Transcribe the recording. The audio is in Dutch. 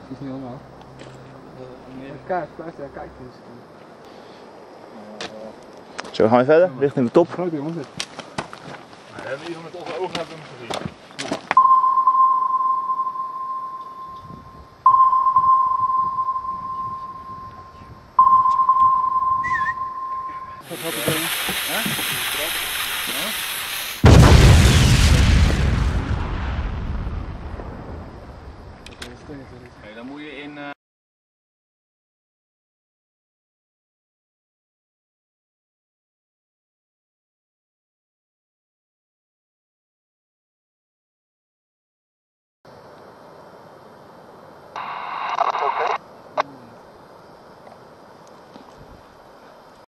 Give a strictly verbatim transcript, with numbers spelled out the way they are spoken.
is niet normaal. Kijk, luister, kijk eens. Zo, gaan we verder, richting de top. Groot jongens. We hebben hier met onze ogen hebben we hem gezien. Wat had ik dan? Dan moet je in... Uh...